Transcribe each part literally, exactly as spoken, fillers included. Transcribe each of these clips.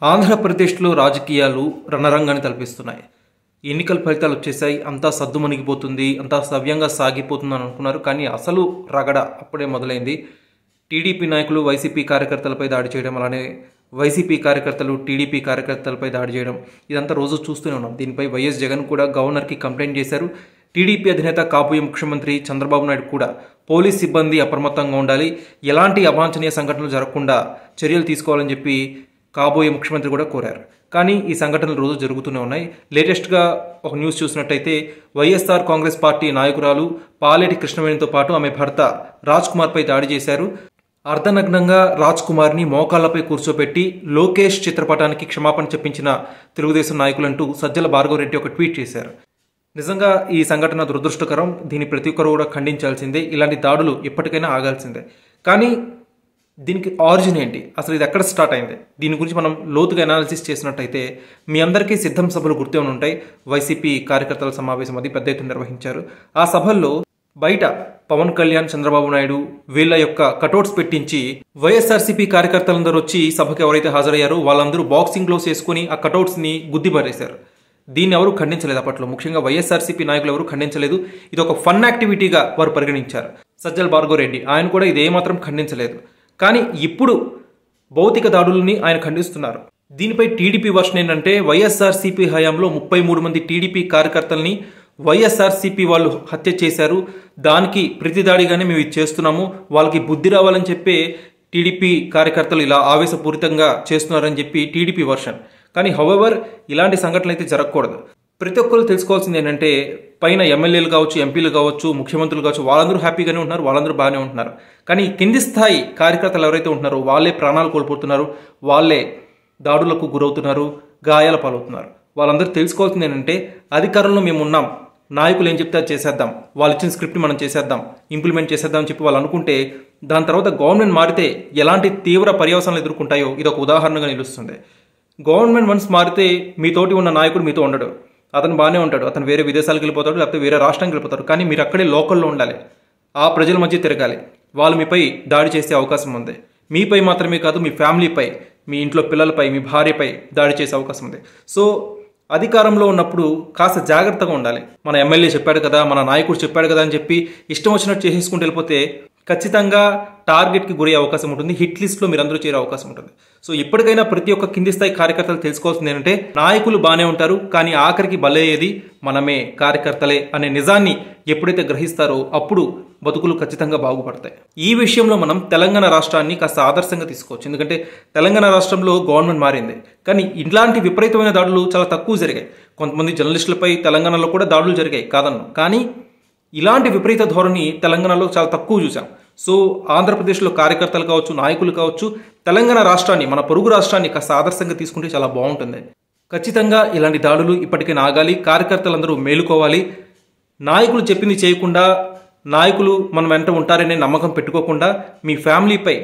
ఆంధ్రప్రదేశ్లో రాజకీయాలు రణరంగాన్ని తలపిస్తున్నాయి. ఎన్నికల ఫలితాలు వచ్చేసాయి, అంతా సద్దుమణిగిపోతుంది, అంతా సవ్యంగా సాగిపోతుందని అనుకున్నారు. కానీ అసలు రగడ అప్పుడే మొదలైంది. టీడీపీ నాయకులు వైసీపీ కార్యకర్తలపై దాడి చేయడం, అలానే వైసీపీ కార్యకర్తలు టీడీపీ కార్యకర్తలపై దాడి చేయడం, ఇదంతా రోజు చూస్తూనే ఉన్నాం. దీనిపై వైఎస్ జగన్ కూడా గవర్నర్కి కంప్లైంట్ చేశారు. టీడీపీ అధినేత కాబోయే ముఖ్యమంత్రి చంద్రబాబు నాయుడు కూడా పోలీస్ సిబ్బంది అప్రమత్తంగా ఉండాలి, ఎలాంటి అవాంఛనీయ సంఘటనలు జరగకుండా చర్యలు తీసుకోవాలని చెప్పి కాబోయే ముఖ్యమంత్రి కూడా కోరారు. కానీ ఈ సంఘటనలు రోజు జరుగుతూనే ఉన్నాయి. లేటెస్ట్గా ఒక న్యూస్ చూసినట్టయితే వైఎస్ఆర్ కాంగ్రెస్ పార్టీ నాయకురాలు పాలేటి కృష్ణవేణితో పాటు ఆమె భర్త రాజ్ కుమార్పై దాడి చేశారు. అర్ధనగ్నంగా రాజ్ కుమార్ని మోకాళ్లపై కూర్చోబెట్టి లోకేష్ చిత్రపటానికి క్షమాపణ చెప్పించిన తెలుగుదేశం నాయకులంటూ సజ్జల భార్గవరెడ్డి ఒక ట్వీట్ చేశారు. నిజంగా ఈ సంఘటన దురదృష్టకరం. దీన్ని ప్రతి ఒక్కరు కూడా ఖండించాల్సిందే. ఇలాంటి దాడులు ఎప్పటికైనా ఆగాల్సిందే. కానీ దీనికి ఆరిజిన్ ఏంటి, అసలు ఇది ఎక్కడ స్టార్ట్ అయింది, దీని గురించి మనం లోతుగా అనాలిసిస్ చేసినట్టయితే మీ అందరికీ సిద్ధం సభలు గుర్తే ఉంటాయి. వైసీపీ కార్యకర్తల సమావేశం అది పెద్ద ఎత్తున నిర్వహించారు. ఆ సభల్లో బయట పవన్ కళ్యాణ్, చంద్రబాబు నాయుడు వీళ్ళ యొక్క కటౌట్స్ పెట్టించి వైఎస్ఆర్సీపీ కార్యకర్తలందరూ వచ్చి సభకు ఎవరైతే హాజరయ్యారో వాళ్ళందరూ బాక్సింగ్ గ్లోవ్స్ వేసుకుని ఆ కటౌట్స్ని గుద్దిపారేశారు. దీన్ని ఎవరు ఖండించలేదు. అప్పట్లో ముఖ్యంగా వైఎస్ఆర్సీపీ నాయకులు ఎవరు ఖండించలేదు. ఇది ఒక ఫన్ యాక్టివిటీగా వారు పరిగణించారు. సజ్జల భార్గవరెడ్డి ఆయన కూడా ఇది ఏమాత్రం ఖండించలేదు. కానీ ఇప్పుడు భౌతిక దాడులని ఆయన ఖండిస్తున్నారు. దీనిపై టీడీపీ వర్షన్ ఏంటంటే వైఎస్ఆర్సీపీ హయాంలో ముప్పై మూడు మంది టీడీపీ కార్యకర్తల్ని వైఎస్ఆర్సీపీ వాళ్ళు హత్య చేశారు, దానికి ప్రతిదాడిగానే మేము ఇది చేస్తున్నాము, వాళ్ళకి బుద్ధి రావాలని చెప్పి టీడీపీ కార్యకర్తలు ఇలా ఆవేశపూరితంగా చేస్తున్నారని చెప్పి టీడీపీ వర్షన్. కానీ హౌఎవర్ ఇలాంటి సంఘటనలు అయితే జరగకూడదు. ప్రతి ఒక్కరు తెలుసుకోవాల్సింది ఏంటంటే పైన ఎమ్మెల్యేలు కావచ్చు, ఎంపీలు కావచ్చు, ముఖ్యమంత్రులు కావచ్చు, వాళ్ళందరూ హ్యాపీగానే ఉంటున్నారు, వాళ్ళందరూ బాగానే ఉంటున్నారు. కానీ కింది స్థాయి కార్యకర్తలు ఎవరైతే ఉంటున్నారో వాళ్ళే ప్రాణాలు కోల్పోతున్నారు, వాళ్ళే దాడులకు గురవుతున్నారు, గాయాల పాలవుతున్నారు. వాళ్ళందరూ తెలుసుకోవాల్సింది ఏంటంటే అధికారంలో మేము ఉన్నాం, నాయకులు ఏం చెప్తే అది చేసేద్దాం, వాళ్ళు ఇచ్చిన స్క్రిప్ట్ని మనం చేసేద్దాం, ఇంప్లిమెంట్ చేసేద్దాం అని చెప్పి వాళ్ళు అనుకుంటే దాని తర్వాత గవర్నమెంట్ మారితే ఎలాంటి తీవ్ర పర్యవసానాలు ఎదుర్కొంటాయో ఇది ఒక ఉదాహరణగా నిలుస్తుంది. గవర్నమెంట్ వన్స్ మారితే మీతోటి ఉన్న నాయకుడు మీతో ఉండడు, అతను బాగానే ఉంటాడు, అతను వేరే విదేశాలకు వెళ్ళిపోతాడు, లేకపోతే వేరే రాష్ట్రానికి వెళ్ళిపోతాడు. కానీ మీరు అక్కడే లోకల్లో ఉండాలి, ఆ ప్రజల మధ్య తిరగాలి. వాళ్ళు మీపై దాడి చేసే అవకాశం ఉంది. మీపై మాత్రమే కాదు, మీ ఫ్యామిలీపై, మీ ఇంట్లో పిల్లలపై, మీ భార్యపై దాడి చేసే అవకాశం ఉంది. సో అధికారంలో ఉన్నప్పుడు కాస్త జాగ్రత్తగా ఉండాలి. మన ఎమ్మెల్యే చెప్పాడు కదా, మన నాయకుడు చెప్పాడు కదా అని చెప్పి ఇష్టం వచ్చినట్టు చేసేసుకుంటూ వెళ్ళిపోతే ఖచ్చితంగా టార్గెట్కి గురయ్యే అవకాశం ఉంటుంది, హిట్ లిస్ట్లో మీరు అందరూ చేరే అవకాశం ఉంటుంది. సో ఇప్పటికైనా ప్రతి ఒక్క కింది స్థాయి కార్యకర్తలు తెలుసుకోవాల్సింది ఏంటంటే నాయకులు బాగానే ఉంటారు, కానీ ఆఖరికి బలయ్యేది మనమే, కార్యకర్తలే అనే నిజాన్ని ఎప్పుడైతే గ్రహిస్తారో అప్పుడు బతుకులు ఖచ్చితంగా బాగుపడతాయి. ఈ విషయంలో మనం తెలంగాణ రాష్ట్రాన్ని కాస్త ఆదర్శంగా తీసుకోవచ్చు. ఎందుకంటే తెలంగాణ రాష్ట్రంలో గవర్నమెంట్ మారింది, కానీ ఇలాంటి విపరీతమైన దాడులు చాలా తక్కువ జరిగాయి. కొంతమంది జర్నలిస్టులపై తెలంగాణలో కూడా దాడులు జరిగాయి కాదన్ను, కానీ ఇలాంటి విపరీత ధోరణి తెలంగాణలో చాలా తక్కువ చూసాం. సో ఆంధ్రప్రదేశ్లో కార్యకర్తలు కావచ్చు, నాయకులు కావచ్చు, తెలంగాణ రాష్ట్రాన్ని, మన పొరుగు రాష్ట్రాన్ని కాస్త ఆదర్శంగా తీసుకుంటే చాలా బాగుంటుంది. ఖచ్చితంగా ఇలాంటి దాడులు ఇప్పటికే ఆగాలి, కార్యకర్తలందరూ మేలుకోవాలి. నాయకులు చెప్పింది చేయకుండా, నాయకులు మన వెంట ఉంటారనే నమ్మకం పెట్టుకోకుండా మీ ఫ్యామిలీపై,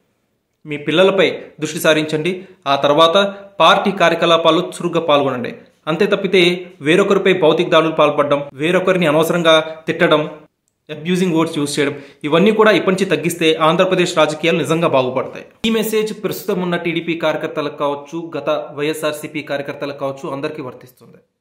మీ పిల్లలపై దృష్టి సారించండి. ఆ తర్వాత పార్టీ కార్యకలాపాల్లో చురుగ్గా పాల్గొనండి. అంతే తప్పితే వేరొకరిపై భౌతిక దాడులు పాల్పడడం, వేరొకరిని అనవసరంగా తిట్టడం, అబ్యూజింగ్ వర్డ్స్ యూజ్ చేయడం, ఇవన్నీ కూడా ఇప్పటి నుంచి తగ్గిస్తే ఆంధ్రప్రదేశ్ రాజకీయాలు నిజంగా బాగుపడతాయి. ఈ మెసేజ్ ప్రస్తుతం ఉన్న టీడీపీ కార్యకర్తలకు కావచ్చు, గత వైఎస్ఆర్సీపీ కార్యకర్తలకు కావచ్చు, అందరికీ వర్తిస్తుంది.